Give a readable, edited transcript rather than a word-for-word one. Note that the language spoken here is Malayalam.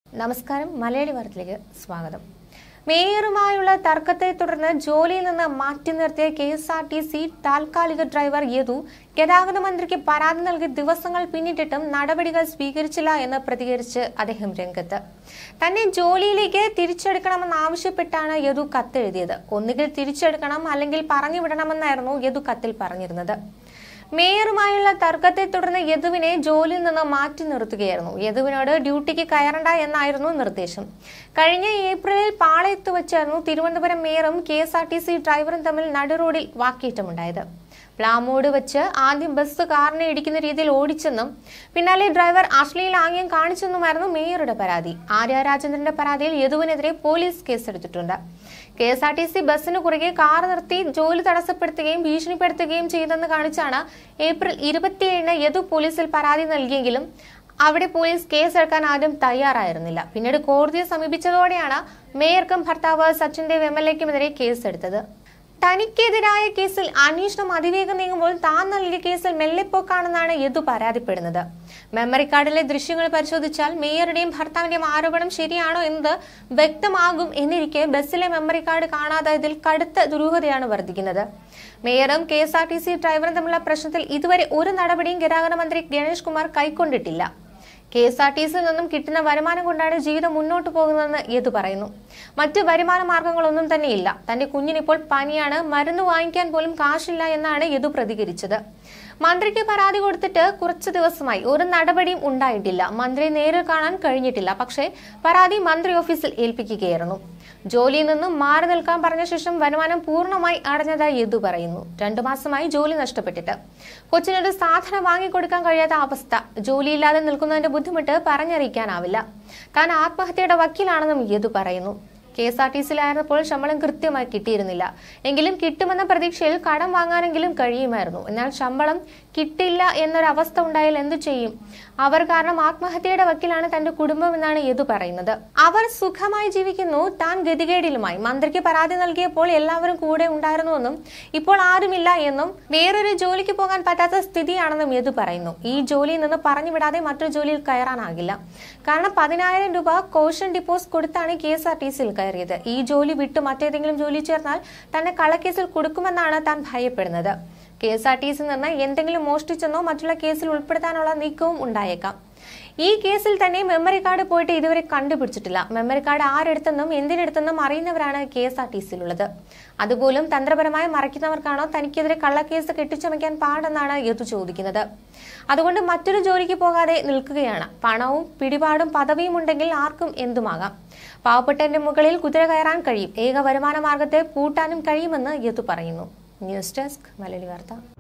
നമസ്കാരം മലയാളി വാർത്തയിലേക്ക് സ്വാഗതം. മേയറുമായുള്ള തർക്കത്തെ തുടർന്ന് ജോലിയിൽ നിന്ന് മാറ്റി നിർത്തിയ കെഎസ്ആർടിസി താൽക്കാലിക ഡ്രൈവർ യദു ഗതാഗത മന്ത്രിക്ക് പരാതി നൽകി ദിവസങ്ങൾ പിന്നിട്ടിട്ടും നടപടികൾ സ്വീകരിച്ചില്ല എന്ന് പ്രതികരിച്ച് അദ്ദേഹം രംഗത്ത്. തന്നെ ജോലിയിലേക്ക് തിരിച്ചെടുക്കണമെന്നാവശ്യപ്പെട്ടാണ് യദു കത്തെഴുതിയത്. ഒന്നുകിൽ തിരിച്ചെടുക്കണം അല്ലെങ്കിൽ പറഞ്ഞുവിടണമെന്നായിരുന്നു യദു കത്തിൽ പറഞ്ഞിരുന്നത്. മേയറുമായുള്ള തർക്കത്തെ തുടർന്ന് യദുവിനെ ജോലിയിൽ നിന്ന് മാറ്റി നിർത്തുകയായിരുന്നു. യദുവിനോട് ഡ്യൂട്ടിക്ക് കയറണ്ട എന്നായിരുന്നു നിർദ്ദേശം. കഴിഞ്ഞ ഏപ്രിലിൽ പാളയത്ത് വെച്ചായിരുന്നു തിരുവനന്തപുരം മേയറും കെഎസ്ആർടിസി ഡ്രൈവറും തമ്മിൽ നടുറോഡിൽ വാക്കേറ്റമുണ്ടായത്. പ്ലാമോട് വെച്ച് ആദ്യം ബസ് കാറിനെ ഇടിക്കുന്ന രീതിയിൽ ഓടിച്ചെന്നും പിന്നാലെ ഡ്രൈവർ അശ്ലീലാംഗ്യം കാണിച്ചെന്നുമായിരുന്നു മേയറുടെ പരാതി. ആര്യ രാജേന്ദ്രന്റെ പരാതിയിൽ യദുവിനെതിരെ പോലീസ് കേസെടുത്തിട്ടുണ്ട്. കെഎസ്ആർടിസി ബസ്സിന് കുറുകെ കാർ നിർത്തി ജോലി തടസ്സപ്പെടുത്തുകയും ഭീഷണിപ്പെടുത്തുകയും ചെയ്തെന്ന് കാണിച്ചാണ് ഏപ്രിൽ 27-ന് യദു പോലീസിൽ പരാതി നൽകിയെങ്കിലും അവിടെ പോലീസ് കേസെടുക്കാൻ ആദ്യം തയ്യാറായിരുന്നില്ല. പിന്നീട് കോടതിയെ സമീപിച്ചതോടെയാണ് മേയർക്കും ഭർത്താവ് സച്ചിൻ ദേവ് എംഎൽഎക്കുമെതിരെ കേസെടുത്തത്. തനിക്കെതിരായ കേസിൽ അന്വേഷണം അതിവേഗം നീങ്ങുമ്പോൾ താൻ നൽകിയ കേസിൽ മെല്ലെപ്പോക്കാണെന്നാണ് യദു പരാതിപ്പെടുന്നത്. മെമ്മറി കാർഡിലെ ദൃശ്യങ്ങൾ പരിശോധിച്ചാൽ മേയറുടെയും ഭർത്താവിന്റെയും ആരോപണം ശരിയാണോ എന്നത് വ്യക്തമാകും എന്നിരിക്കെ ബസ്സിലെ മെമ്മറി കാർഡ് കാണാതായതിൽ കടുത്ത ദുരൂഹതയാണ് വർദ്ധിക്കുന്നത്. മേയറും കെഎസ്ആർടിസി ഡ്രൈവറും തമ്മിലുള്ള പ്രശ്നത്തിൽ ഇതുവരെ ഒരു നടപടിയും ഗതാഗത മന്ത്രി ഗണേഷ് കുമാർ കൈക്കൊണ്ടിട്ടില്ല. കെഎസ്ആർടിസിയിൽ നിന്നും കിട്ടുന്ന വരുമാനം കൊണ്ടാണ് ജീവിതം മുന്നോട്ട് പോകുന്നതെന്ന് യദു പറയുന്നു. മറ്റ് വരുമാന മാർഗങ്ങളൊന്നും തന്നെയില്ല. തന്റെ കുഞ്ഞിനിപ്പോൾ പനിയാണ്, മരുന്ന് വാങ്ങിക്കാൻ പോലും കാശില്ല എന്നാണ് യദു പ്രതികരിച്ചത്. മന്ത്രിക്ക് പരാതി കൊടുത്തിട്ട് കുറച്ചു ദിവസമായി ഒരു നടപടിയും ഉണ്ടായിട്ടില്ല. മന്ത്രിയെ നേരിൽ കാണാൻ കഴിഞ്ഞിട്ടില്ല. പക്ഷേ പരാതി മന്ത്രി ഓഫീസിൽ ഏൽപ്പിക്കുകയായിരുന്നു. ജോലിയിൽ നിന്നും മാറി നിൽക്കാൻ പറഞ്ഞ ശേഷം വരുമാനം പൂർണ്ണമായി അടഞ്ഞതായി യദു പറയുന്നു. 2 മാസമായി ജോലി നഷ്ടപ്പെട്ടിട്ട് കൊച്ചിനൊരു സാധനം വാങ്ങിക്കൊടുക്കാൻ കഴിയാത്ത അവസ്ഥ. ജോലിയില്ലാതെ നിൽക്കുന്നതിന്റെ ബുദ്ധിമുട്ട് പറഞ്ഞറിയിക്കാനാവില്ല. താൻ ആത്മഹത്യയുടെ വക്കീലാണെന്നും യദു പറയുന്നു. കെഎസ്ആർടിസിയിലായിരുന്നപ്പോൾ ശമ്പളം കൃത്യമായി കിട്ടിയിരുന്നില്ല. എങ്കിലും കിട്ടുമെന്ന പ്രതീക്ഷയിൽ കടം വാങ്ങാനെങ്കിലും കഴിയുമായിരുന്നു. എന്നാൽ ശമ്പളം കിട്ടില്ല എന്നൊരവസ്ഥ ഉണ്ടായാൽ എന്തു ചെയ്യും? അവർ കാരണം ആത്മഹത്യയുടെ വക്കീലാണ് തന്റെ കുടുംബം എന്നാണ് യദു പറയുന്നത്. അവർ സുഖമായി ജീവിക്കുന്നു, താൻ ഗതികേടിലുമായി. മന്ത്രിക്ക് പരാതി നൽകിയപ്പോൾ എല്ലാവരും കൂടെ ഉണ്ടായിരുന്നുവെന്നും ഇപ്പോൾ ആരുമില്ല എന്നും വേറൊരു ജോലിക്ക് പോകാൻ പറ്റാത്ത സ്ഥിതിയാണെന്നും യദു പറയുന്നു. ഈ ജോലിയിൽ നിന്ന് പറഞ്ഞുവിടാതെ മറ്റൊരു ജോലിയിൽ കയറാനാകില്ല. കാരണം 10,000 രൂപ കോഷൻ ഡിപ്പോസിറ്റ് കൊടുത്താണ് കെഎസ്ആർടിസിയിൽ കയറിയത്. ഈ ജോലി വിട്ട് മറ്റേതെങ്കിലും ജോലി ചേർന്നാൽ തന്നെ കള്ളക്കേസിൽ കൊടുക്കുമെന്നാണ് താൻ ഭയപ്പെടുന്നത്. കെഎസ്ആർടിസിയിൽ നിന്ന് എന്തെങ്കിലും മോഷ്ടിച്ചെന്നോ മറ്റുള്ള കേസിൽ ഉൾപ്പെടുത്താനുള്ള നീക്കവും ഉണ്ടായേക്കാം. ഈ കേസിൽ തന്നെ മെമ്മറി കാർഡ് പോയിട്ട് ഇതുവരെ കണ്ടുപിടിച്ചിട്ടില്ല. Memory card ആരെടുത്തെന്നും എന്തിനെടുത്തെന്നും അറിയുന്നവരാണ് കെഎസ്ആർടിസിയിലുള്ളത്. അതുപോലും തന്ത്രപരമായി മറയ്ക്കുന്നവർക്കാണോ തനിക്കെതിരെ കള്ളക്കേസ് കെട്ടിച്ചമയ്ക്കാൻ പാടെന്നാണ് യദു ചോദിക്കുന്നത്. അതുകൊണ്ട് മറ്റൊരു ജോലിക്ക് പോകാതെ നിൽക്കുകയാണ്. പണവും പിടിപാടും പദവിയും ഉണ്ടെങ്കിൽ ആർക്കും എന്തുമാകാം. പാവപ്പെട്ടവന്റെ മുകളിൽ കുതിര കയറാൻ കഴിയും. ഏക വരുമാന മാർഗത്തെ പൂട്ടാനും കഴിയുമെന്ന് യദു പറയുന്നു. ന്യൂസ് ഡെസ്ക് മലയാളി വാർത്ത.